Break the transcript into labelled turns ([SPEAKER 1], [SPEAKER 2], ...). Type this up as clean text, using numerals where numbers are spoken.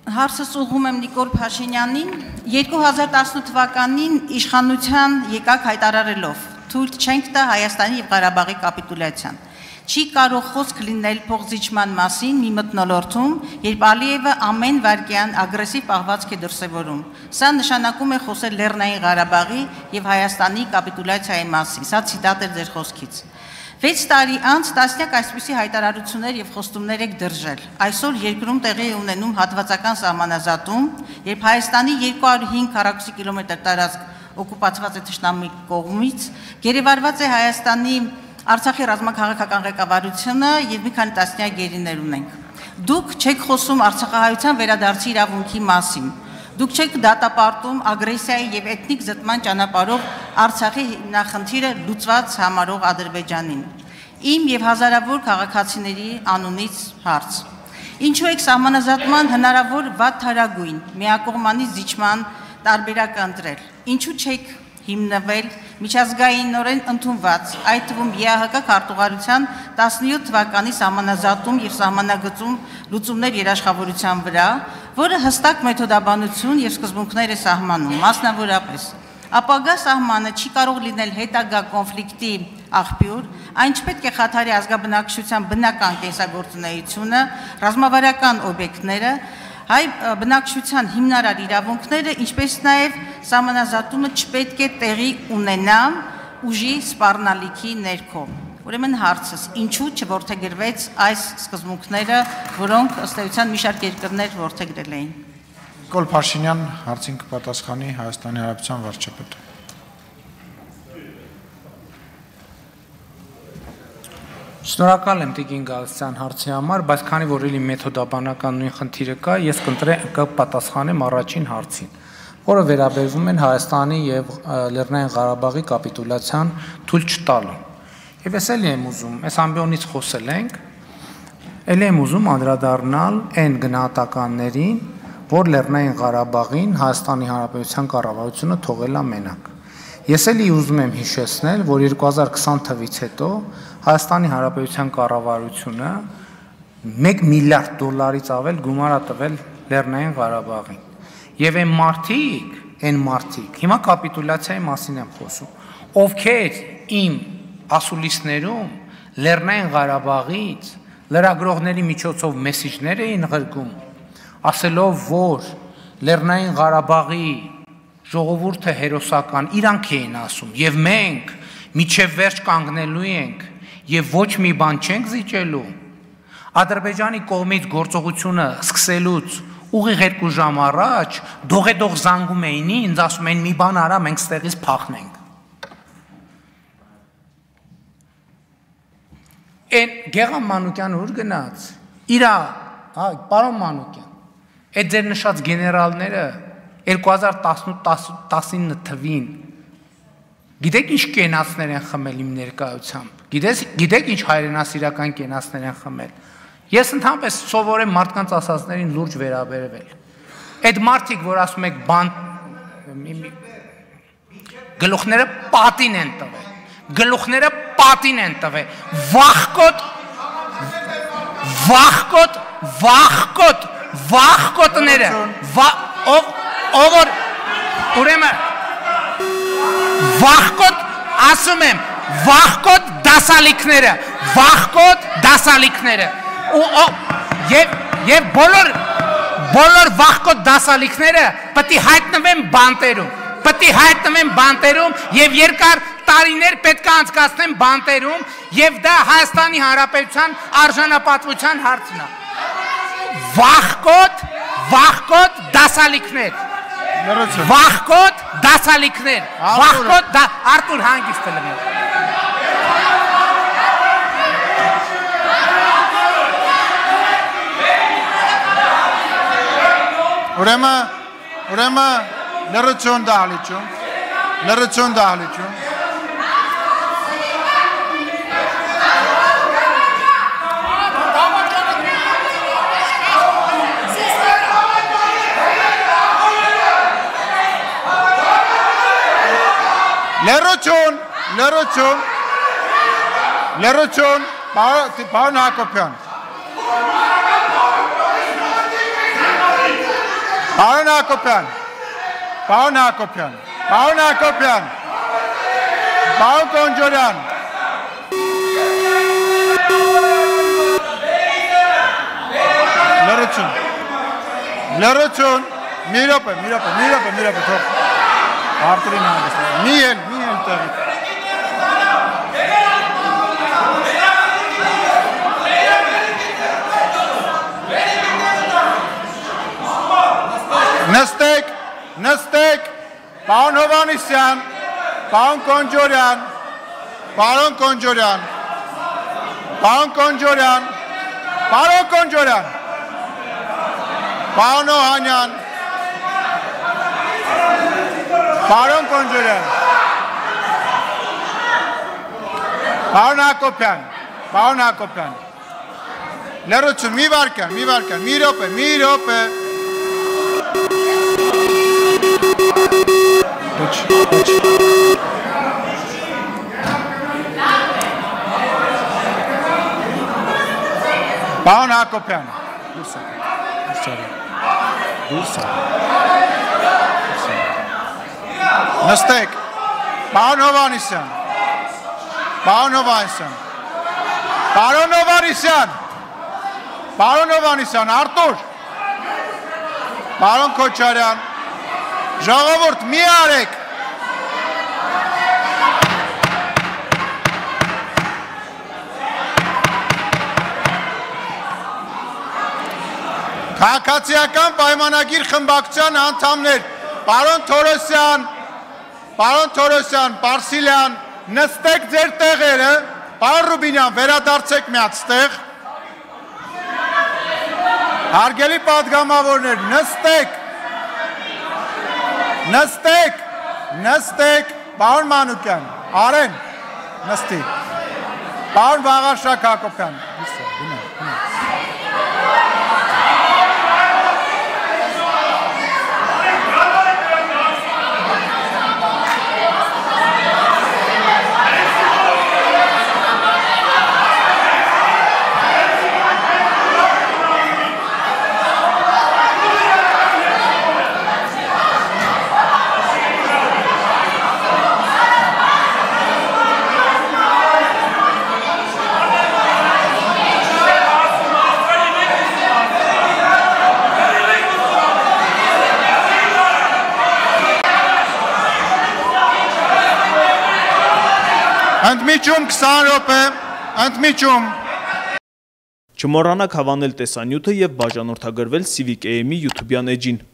[SPEAKER 1] Հարցս ուղղում եմ Նիկոլ Փաշինյանին, 2018 թվականին իշխանության եկաք հայտարարելով, թույլ չենք տա Հայաստանի և Ղարաբաղի կապիտուլյացիան։ Չի կարող խոսք լինել փոխզիջման մասին մի մթնոլորտում, երբ Ալիևը ամեն վայրկյան ագրեսիվ պահվածք է դրսևորում։ Սա նշանակում է խոսել Լեռնային Ղարաբաղի և Հայաստանի կապիտուլյացիայի մասին։ Սա ցիտատ է ձեր խոսքից։ 6 տարի անց տասնյակ այսպիսի հայտարարություններ և խոստումներ եք դրժել։ Այսօր երկրում տեղի է ունենում հատվածական սահմանազատում, երբ Հայաստանի 205 քառակուսի կիլոմետր տարածք օկուպացված է թշնամի կողմից, գերեվարված է Հայաստանի Արցախի ռազմաքաղաքական ղեկավարությունը և մի քանի տասնյակ գերիներ ունենք։ Դուք չեք խոսում արցախահայության վերադարձի իրավունքի մասին։ Դուք չեք դատապարտում ագրեսիայի և էթնիկ զտման ճանապարհով Արցախի հիմնախնդիրը լուծված համարող Ադրբեջանին։ Իմ և հազարավոր քաղաքացիների անունից հարց։ Ինչու եք սահմանազատման հնարավոր վատթարագույն միակողմանի զիջման տարբերակ ընտրել։ Ինչու չեք հիմնվել միջազգայինորեն ընդունված, այդ թվում ԵԱՀԿ քարտուղարության 17 թվականի սահմանազատում և սահմանագծում լուծումներ երաշխավորության վրա, որը հստակ մեթոդաբանություն և սկզբունքներ է սահմանում, մասնավորապես ապագա սահմանը չի կարող լինել հետագա կոնֆլիկտի աղբյուր, այն չպետք է խաթարի ազգաբնակչության բնական կենսագործունեությունը, ռազմավարական օբյեկտները, հայ բնակչության հիմնարար իրավունքները, ինչպես նաև սահմանազատումը չպետք է տեղի ունենա ուժի սպառնալիքի ներքո։ Ուրեմն հարցս, ինչու չորդեգրվեց այս սկզբունքները, որոնք ըստ էության մի շարք երկրներ որդեգրել էին։
[SPEAKER 2] Նիկոլ Փաշինյան, հարցին կպատասխանի Հայաստանի Հանրապետության վարչապետը։
[SPEAKER 3] Շնորհակալ եմ Տիկին Գալստյան հարցի համար, բայց քանի որ էլի մեթոդաբանական նույն խնդիրը կա, ես կպատասխանեմ առաջին հարցին, որը վերաբերվում են Հայաստանի և Լեռնային Ղարաբաղի կապիտուլյացիան թույլ չտալու։ Եվ ես էլի եմ ուզում, այս ամբիոնից խոսել ենք, էլի եմ ուզում անդրադառնալ այն գնահատականներին, որ Լեռնային Ղարաբաղին Հայաստանի Հանրապետության կառավարությունը թողել է մենակ։ Ես էլի ուզում եմ հիշեցնել, որ 2020 թվականից հետո Հայաստանի Հանրապետության կառավարությունը $1 միլիարդ ավել գումար է տվել Լեռնային Ղարաբաղին։ Եվ այն մարդիկ, հիմա կապիտուլյացիայի մասին եմ խոսում, ովքեր իմ ասուլիսներում Լեռնային Ղարաբաղից լրագրողների միջոցով մեսիջներ էին ղրկում, ասելով, որ Լեռնային Ղարաբաղի ժողովուրդը հերոսական, իրանք էին ասում, և մենք միջև վերջ կանգնելու ենք և ոչ մի բան չենք զիջելու, Ադրբեջանի կողմից գործողությունը սկսելուց ուղիղ 2 ժամ առաջ դողեդող զանգում էին ինձ, ասում էին մի բան արա, մենք ստեղից փախնենք։ Են Գեղամ Մանուկյանը ուր գնաց, իրա, պարոն Մանուկյան, այդ ձեր նշած գեներալները 2018-19 թվին, գիտեք ինչ կենացներ են խմել իմ ներկայությամբ, գիտեք ինչ հայրենասիրական կենացներ են խմել, ես ընդհանրապես սովոր եմ մարդկանց ասածներին լուրջ վերաբերվել, այդ մարդիկ, որ ասում եք գլուխները պատին են տվել, գլուխները պատին են տվել, վախկոտները, ով ուրեմն վախկոտ, ասում եմ, վախկոտ դասալիքները, և բոլոր վախկոտ դասալիքները պետք է հայտնվեն բանտերում և երկար տարիներ պետք է անցկացնեն բանտերում և դա Հայաստանի Հանրապետության արժանապատվության հարցն է։ Վախկոտ դասալիքներ, Արտուր հանգիստ լինի։
[SPEAKER 2] Ուրեմն լրություն դահլիճում, լրություն, պարոն Հակոբյան, Պարոն Հակոբյան, պարոն Հակոբյան, պարոն Հակոբյան, պարոն Կոնջորյան, լրություն, մի րոպե, թող Արտուրին հանգստը, մի էլ տեղի։ Նստեք, պարոն Հովհաննիսյան, պարոն Կոնջորյան, պարոն Օհանյան, պարոն Կոնջորյան, պարոն Հակոբյան, լրություն, մի վարկյան, մի րոպե, Պարոն Հակոբյան, նստեք, պարոն Հովհաննիսյան, Արտուր, պարոն Քոչարյան, ժողովուրդ մի արեք, Քաղաքացիական պայմանագիր խմբակցության անդամներ, պարոն Թորոսյան, Պարսիլյան, նստեք ձեր տեղերը, պարոն Ռուբինյան, վերադարձեք միացտեղ, հարգելի պատգամավորներ, նստեք, պարոն Մանուկյան, Արեն, նստի, պարոն Վաղարշակ Հակոբյան, Ընդմիջում 20 րոպե, ընդմիջում։
[SPEAKER 4] Չմոռանաք հավանել տեսանյութը և բաժանորդագրվել Civic AM-ի YouTube-յան էջին։